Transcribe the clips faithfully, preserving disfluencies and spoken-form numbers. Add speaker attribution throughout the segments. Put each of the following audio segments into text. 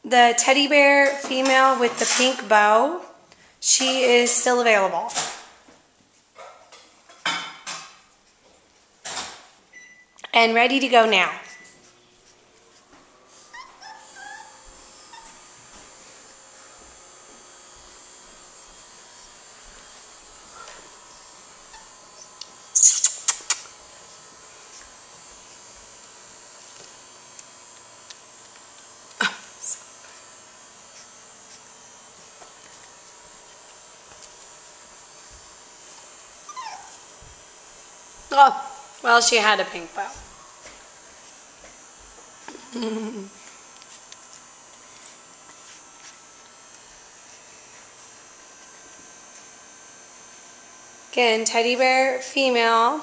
Speaker 1: The teddy bear female with the pink bow, she is still available. And ready to go now. Oh, well, she had a pink bow. Again, teddy bear female.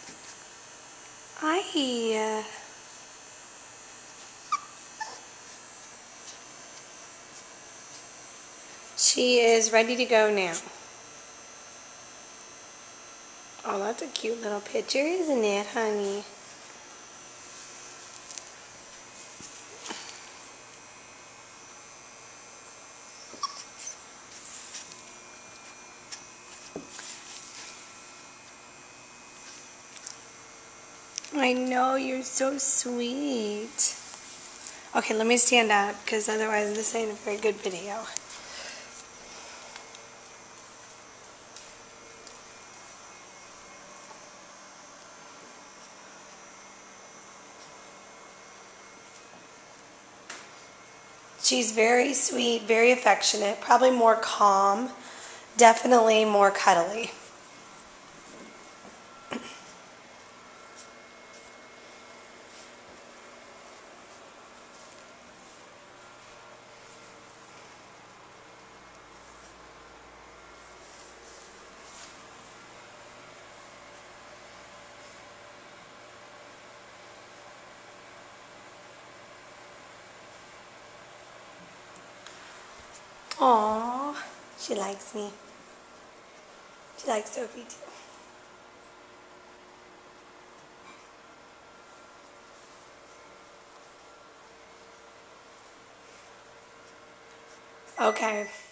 Speaker 1: Hi. She is ready to go now. Oh, that's a cute little picture, isn't it, honey? I know, you're so sweet. Okay, let me stand up, because otherwise this ain't a very good video. She's very sweet, very affectionate, probably more calm, definitely more cuddly. Aww, she likes me. She likes Sophie too. Okay.